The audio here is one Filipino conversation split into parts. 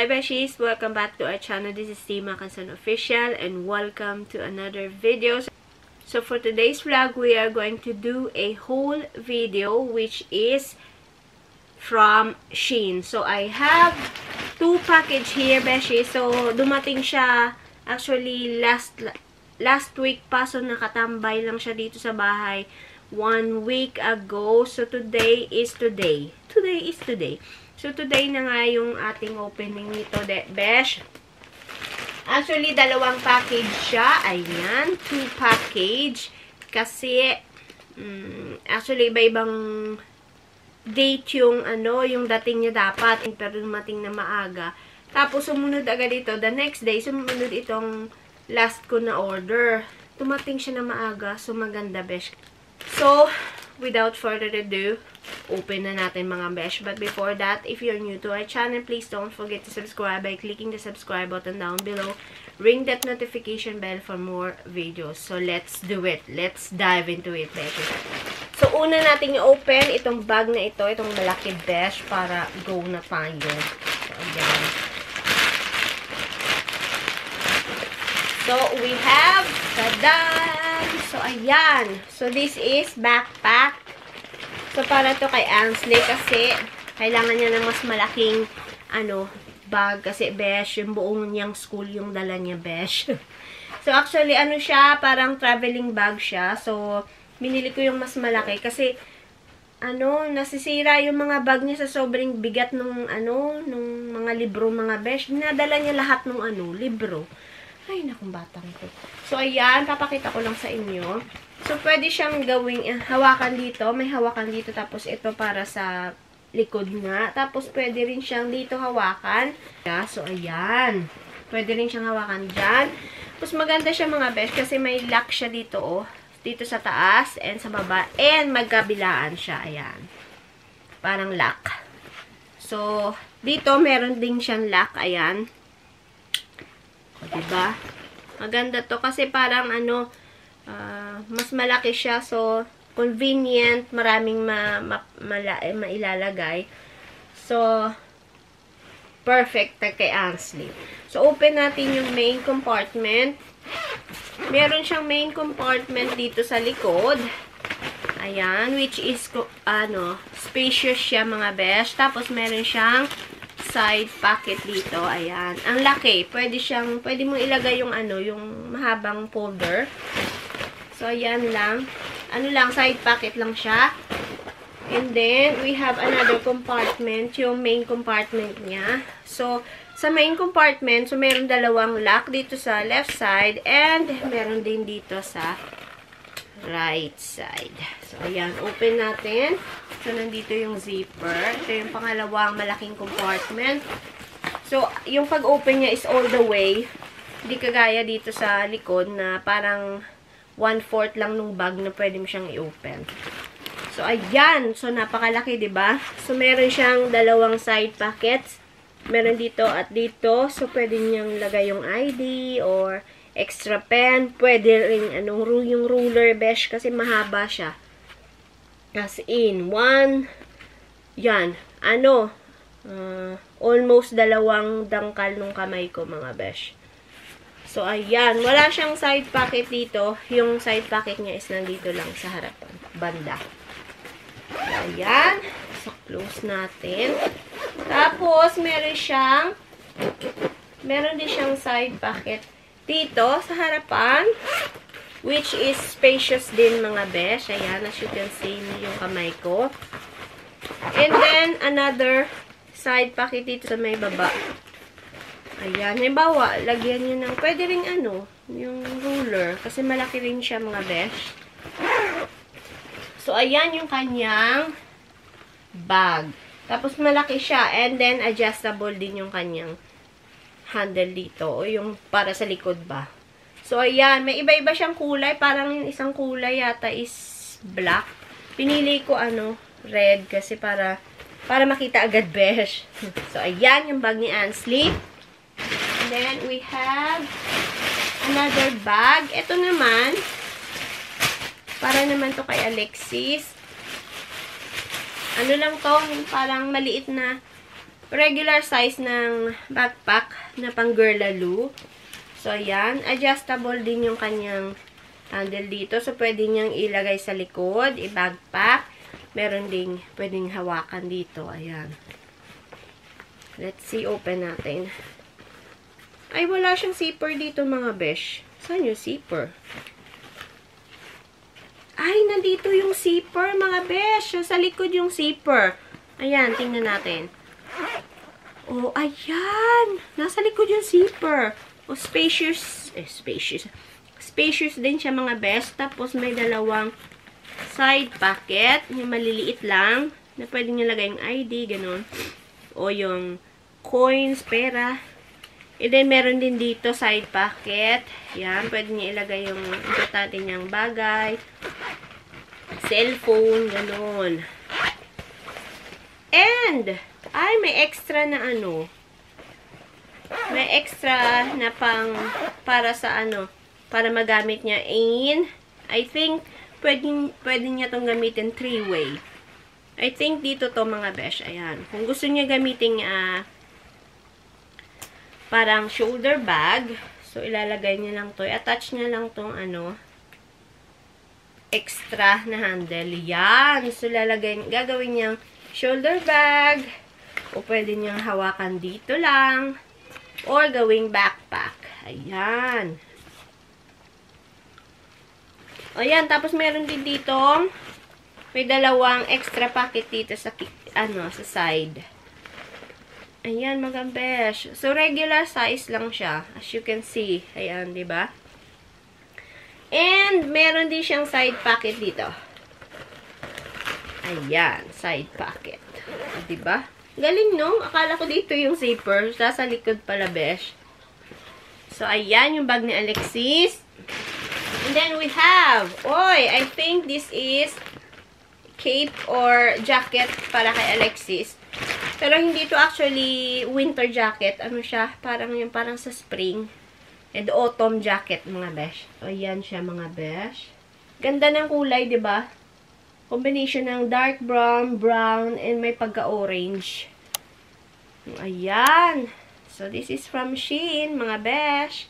Hi Beshies! Welcome back to our channel. This is Tima Kansan Official and welcome to another video. So for today's vlog, we are going to do a whole video which is from Shein. So I have two package here, Beshies. So dumating siya actually last week pa. So nakatambay lang siya dito sa bahay 1 week ago. So today is today. Today is today. So, today na nga yung ating opening nito, Besh. Actually, dalawang package siya. Ayan, 2 package. Kasi, actually, iba-ibang date yung, yung dating niya dapat. Pero dumating na maaga. Tapos, sumunod agad ito. The next day, sumunod itong last ko na order. Dumating siya na maaga. So, maganda, Besh. So, without further ado, open na natin mga besh. But before that, if you're new to our channel, please don't forget to subscribe by clicking the subscribe button down below. Ring that notification bell for more videos. So, let's do it. Let's dive into it, besh. So, una natin i-open itong bag na ito, itong malaki besh, para go na tayo. So, ayan. So, we have, tadan! So, ayan. So, this is backpack. So, para to kay Ansley kasi kailangan niya ng mas malaking, bag. Kasi, besh, yung buong niyang school yung dala niya, besh. So, actually, siya, parang traveling bag siya. So, binili ko yung mas malaki kasi, nasisira yung mga bag niya sa sobrang bigat nung mga libro, mga besh. Dinadala niya lahat nung, libro. Ay, nakong batang ko. So, ayan, papakita ko lang sa inyo. So, pwede siyang gawing hawakan dito. May hawakan dito. Tapos, ito para sa likod nga. Tapos, pwede rin siyang dito hawakan. So, ayan. Pwede rin siyang hawakan dyan. Tapos, maganda siya mga besh kasi may lock siya dito, oh. Dito sa taas and sa baba. And magkabilaan siya. Ayan. Parang lock. So, dito, meron din siyang lock. Ayan. O, diba? Maganda to kasi parang mas malaki siya. So, convenient. Maraming mailalagay. So, perfect kay Ansley. So, open natin yung main compartment. Meron siyang main compartment dito sa likod. Ayan. Which is, spacious siya mga besh. Tapos, meron siyang side pocket dito. Ayan. Ang laki. Pwede mong ilagay yung yung mahabang folder. So, ayan lang. Side pocket lang siya. And then, we have another compartment. Yung main compartment niya. So, sa main compartment, so, meron dalawang lock dito sa left side. And, meron din dito sa right side. So, ayan. Open natin. So, nandito yung zipper. Ito yung pangalawang malaking compartment. So, yung pag-open niya is all the way. Hindi kagaya dito sa likod na parang 1/4 lang nung bag na pwede mo siyang i-open. So, ayan. So, napakalaki, diba? So, meron siyang dalawang side pockets. Meron dito at dito. So, pwede niyang lagay yung ID or extra pen. Pwede rin yung ruler, besh, kasi mahaba siya. As in, yan, almost dalawang dangkal nung kamay ko, mga besh. So, ayan, wala siyang side pocket dito. Yung side pocket niya is nandito lang sa harapan, banda. Ayan, so, close natin. Tapos, meron din siyang side pocket dito sa harapan, which is spacious din mga besh. Ayan, as you can see yung kamay ko. And then, another side pocket dito sa may baba. Ayan, halimbawa, lagyan nyo ng, pwede rin yung ruler. Kasi malaki rin siya mga besh. So, ayan yung kanyang bag. Tapos, malaki siya. And then, adjustable din yung kanyang handle dito. O yung para sa likod ba. So, ayan. May iba-iba siyang kulay. Parang yung isang kulay yata is black. Pinili ko, red. Kasi para makita agad, besh. So, ayan yung bag ni Ansley. And then, we have another bag. Ito naman, para naman to kay Alexis. Lang to, parang maliit na regular size ng backpack na pang girl lalo. So, ayan. Adjustable din yung kanyang handle dito. So, pwede niyang ilagay sa likod, i-backpack. Meron ding pwedeng hawakan dito. Ayan. Let's see, open natin. Ay, wala siyang zipper dito, mga besh. Saan yung zipper? Ay, nandito yung zipper, mga besh. So, sa likod yung zipper. Ayan, tingnan natin. Oh, ayan. Nasa likod yung zipper. Oh, spacious. Spacious din siya, mga besh. Tapos, may dalawang side pocket. Yung maliliit lang. Na pwede nyo lagay yung ID, ganun. O yung coins, pera. And then, meron din dito side pocket. Yan, pwede nyo ilagay yung importante niyang bagay. Cellphone, ganun. And, ay, may extra na ano. May extra na para sa ano, para magamit niya in, I think, pwede niya tong gamitin 3-way. I think dito to, mga besh. Ayan. Kung gusto niya gamitin parang shoulder bag, so ilalagay niya lang to. I-attach niya lang tong ano, extra na handle. Yan. So, gagawin niyang shoulder bag, o pwede niyang hawakan dito lang, or gawing backpack. Ayan. Ayan, tapos meron din dito, may dalawang extra pocket dito sa, sa side. Ayan, mga besh. So, regular size lang siya, as you can see. Ayan, diba? And, meron din siyang side pocket dito. Ayan, side pocket. Diba? Galing, no? Akala ko dito yung zipper. Sa likod pala, besh. So, ayan yung bag ni Alexis. And then, we have, I think this is cape or jacket para kay Alexis. Pero, hindi to actually winter jacket. Ano siya? Parang sa spring. And autumn jacket, mga besh. So, ayan siya, mga besh. Ganda ng kulay, diba? Combination ng dark brown, and may pagka-orange. Ayan. So, this is from Shein, mga besh.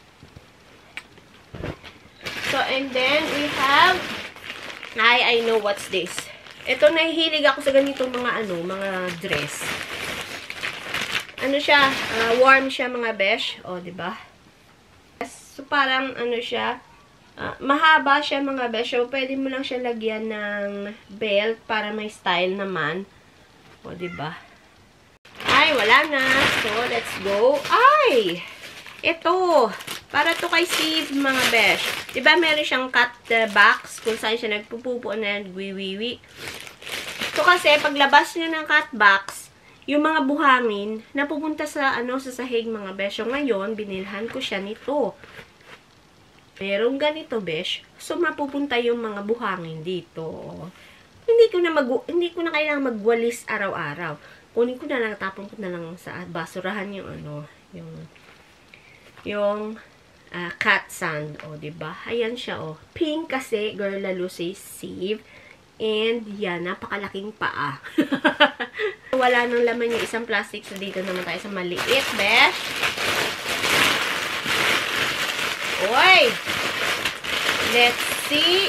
So, and then, we have, I know what's this. Ito, nahihilig ako sa ganitong mga dress. Ano siya? Warm siya, mga besh. O, diba? So, parang, siya, mahaba siya, mga besh. So, pwede mo lang siya lagyan ng belt para may style naman. O, diba? Ay, wala na. So, let's go. Ay! Ito. Para to kay Steve, mga besh. Diba, meron siyang cut box kung saan siya nagpupupo na nagwiwiwi. So, kasi, paglabas niya ng cut box, yung mga buhangin, napupunta sa, sa sahig, mga besh. So, ngayon, binilhan ko siya nito. Merong ganito, besh. So, mapupunta yung mga buhangin dito. Hindi ko na kailangang magwalis araw-araw. Kunin ko na lang, tapon ko na lang sa basurahan yung cat sand. O, diba? Ayan siya, o. Pink kasi, girl lalo say Steve. And, yan, napakalaking paa. Wala nang laman yung isang plastic. So, dito naman tayo sa maliit, besh. Oy! Let's see.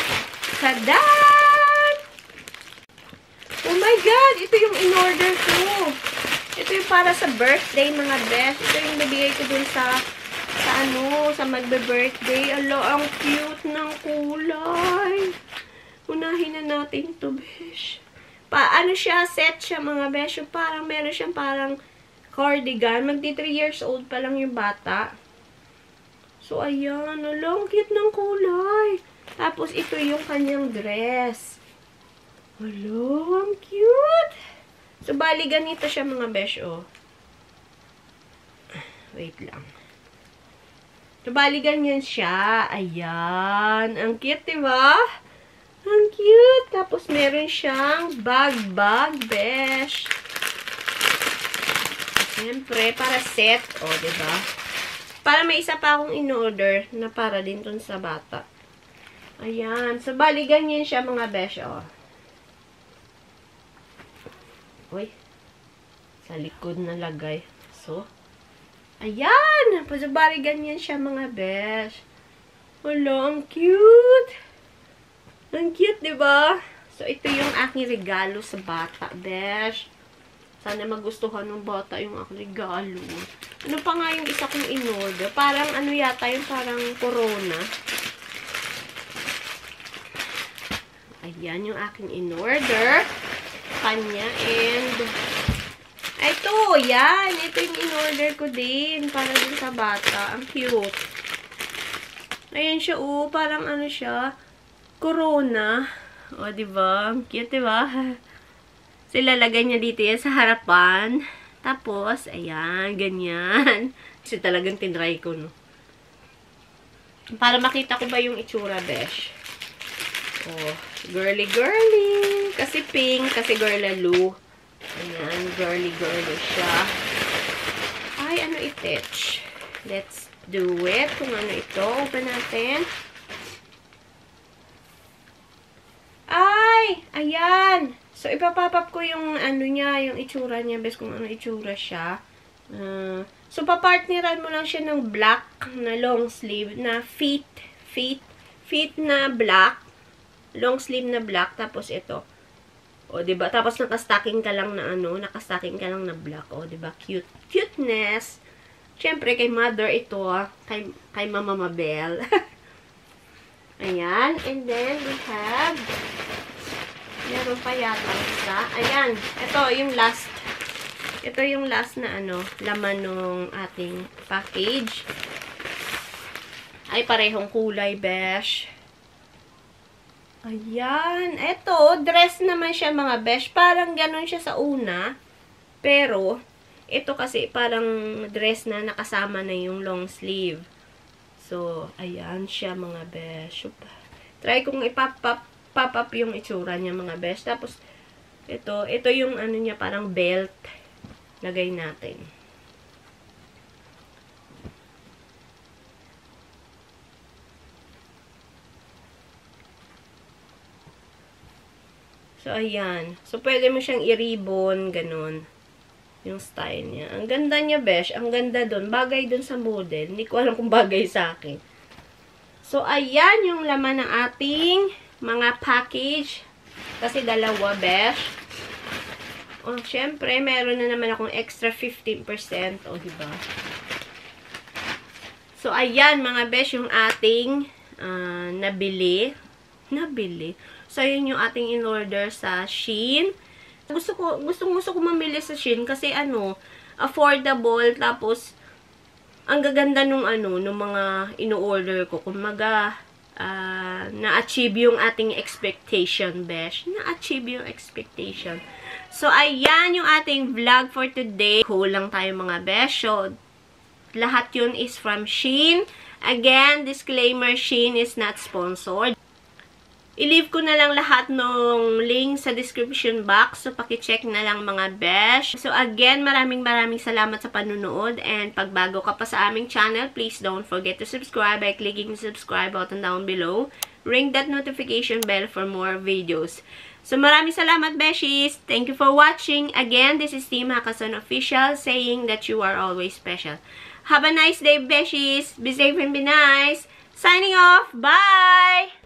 Tadan! Oh my God! Ito yung in-order ko. Ito yung para sa birthday, mga besh. Ito yung nabigay ko dun sa magbe-birthday. Ala, ang cute ng kulay. Unahin na natin ito, besh. Ano siya? Set siya, mga besh. Meron siyang parang cardigan. Magdi 3 years old pa lang yung bata. So, ayan. Ang cute ng kulay. Tapos, ito yung kanyang dress. Hello, ang cute. So, bali, ganito siya, mga besh, oh. Wait lang. So, bali, ganyan siya. Ayan. Ang cute, diba? Ang cute. Tapos, meron siyang bag, besh. Siyempre, para set. Oh, diba? Para may isa pa akong in-order na para din dun sa bata. Ayan. So, bali, ganyan siya, mga besh, oh. Uy. Sa likod na lagay. So, ayan! Pasabari ganyan siya mga besh. Wala, ang cute! Ang cute, diba? So, ito yung aking regalo sa bata, besh. Sana magustuhan ng bata yung aking regalo. Ano pa nga yung isa kong in-order? Parang ano yata yung parang corona. Ayan yung aking in-order. Kanya and ito, yan. Ito yung in-order ko din. Para din sa bata. Ang cute. Ayan siya, oh. Parang ano siya. Corona. O, diba? Ang cute, diba? Sila lagay niya dito yan sa harapan. Tapos, ayan. Ganyan. Kasi talagang tinry ko, no. Para makita ko ba yung itsura, besh. Oh, girly-girly. Kasi pink. Kasi girlaloo. Ayan, girly-girly siya. Ay, ano itech? Let's do it. Kung ano ito. Open natin. Ay! Ayan! So, ipapapap ko yung ano niya, yung itsura niya. Bes kung ano itsura siya. So, papartneran mo lang siya ng black na long sleeve na fit na black. Long sleeve na black. Tapos ito. O, diba? Tapos nakastacking ka lang na ano, nakastacking ka lang na black. O, diba? Cute. Cuteness. Siyempre, kay mother ito, kay Mama Mabel. Ayan. And then, we have, meron pa yata isa. Ayan. Ito, yung last. Ito yung last na ano, laman ng ating package. Ay, parehong kulay, besh. Ayan. Ito, dress naman siya mga besh. Parang ganun siya sa una. Pero, ito kasi parang dress na nakasama na yung long sleeve. So, ayan siya mga besh. Try kong ipap-up yung itsura niya mga besh. Tapos, ito yung ano niya parang belt. Lagay natin. So, ayan. So, pwede mo siyang i-ribbon, ganun. Yung style niya. Ang ganda niya, besh. Ang ganda dun. Bagay dun sa model. Hindi ko alam kung bagay sa akin. So, ayan yung laman ng ating mga package. Kasi dalawa, besh. O, syempre, meron na naman akong extra 15%. O, diba? So, ayan, mga besh, yung ating nabili. So, yun yung ating in-order sa Shein. Gusto ko mamili sa Shein kasi ano, affordable, tapos ang gaganda nung ano, nung mga ino-order ko. Kumaga, na-achieve yung ating expectation, besh. Na-achieve yung expectation. So, ayan yung ating vlog for today. Kulang tayo mga besh. So, lahat yun is from Shein. Again, disclaimer, Shein is not sponsored. I-leave ko na lang lahat ng link sa description box. So, paki-check na lang mga besh. So, again, maraming salamat sa panunood. And pag bago ka pa sa aming channel, please don't forget to subscribe by clicking the subscribe button down below. Ring that notification bell for more videos. So, maraming salamat, beshies. Thank you for watching. Again, this is Team Hakason Official saying that you are always special. Have a nice day, beshies. Be safe and be nice. Signing off. Bye!